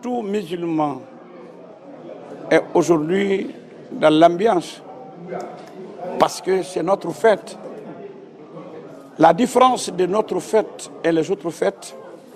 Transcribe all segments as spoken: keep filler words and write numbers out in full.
tout musulman est aujourd'hui dans l'ambiance parce que c'est notre fête. La différence de notre fête et les autres fêtes,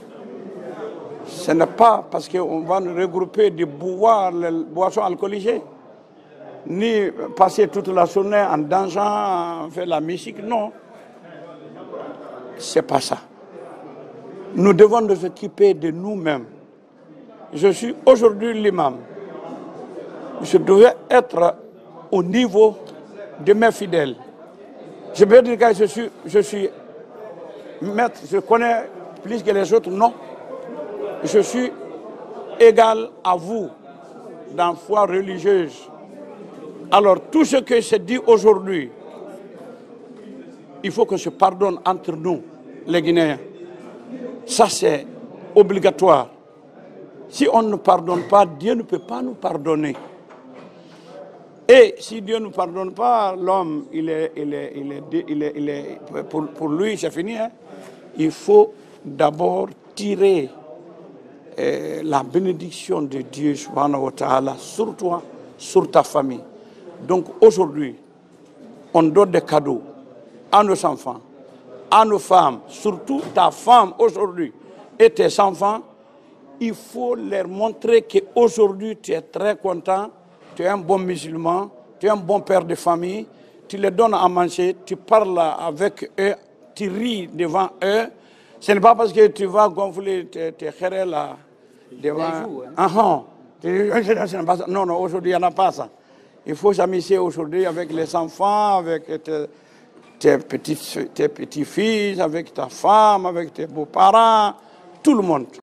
ce n'est pas parce qu'on va nous regrouper de boire les boissons alcoolisées, ni passer toute la journée en dansant, faire la musique, non. C'est pas ça. Nous devons nous occuper de nous-mêmes. Je suis aujourd'hui l'imam. Je devais être au niveau de mes fidèles. Je peux dire que je suis, je suis maître, je connais plus que les autres, non. Je suis égal à vous dans la foi religieuse. Alors tout ce que je dis aujourd'hui, il faut que je pardonne entre nous, les Guinéens. Ça c'est obligatoire. Si on ne pardonne pas, Dieu ne peut pas nous pardonner. Et si Dieu ne nous pardonne pas, l'homme, il est, il est, il est, il est, il est, pour, pour lui, c'est fini. Hein? Il faut d'abord tirer eh, la bénédiction de Dieu subhanahu wa ta'ala sur toi, sur ta famille. Donc aujourd'hui, on donne des cadeaux à nos enfants, à nos femmes, surtout ta femme aujourd'hui et tes enfants. Il faut leur montrer qu'aujourd'hui tu es très content. Tu es un bon musulman, tu es un bon père de famille, tu les donnes à manger, tu parles avec eux, tu ris devant eux. Ce n'est pas parce que tu vas gonfler tes, tes kérés là devant. Vous, hein? Ah, ah. Non, non, aujourd'hui il n'y en a pas ça. Il faut s'amuser aujourd'hui avec les enfants, avec tes, tes petits, tes petits-fils, avec ta femme, avec tes beaux-parents, tout le monde.